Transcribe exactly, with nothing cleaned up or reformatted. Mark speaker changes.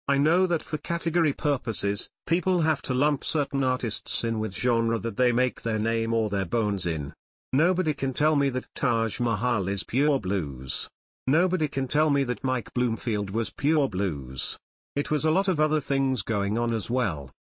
Speaker 1: I know that for category purposes, people have to lump certain artists in with genre that they make their name or their bones in. Nobody can tell me that Taj Mahal is pure blues. Nobody can tell me that Mike Bloomfield was pure blues. It was a lot of other things going on as well.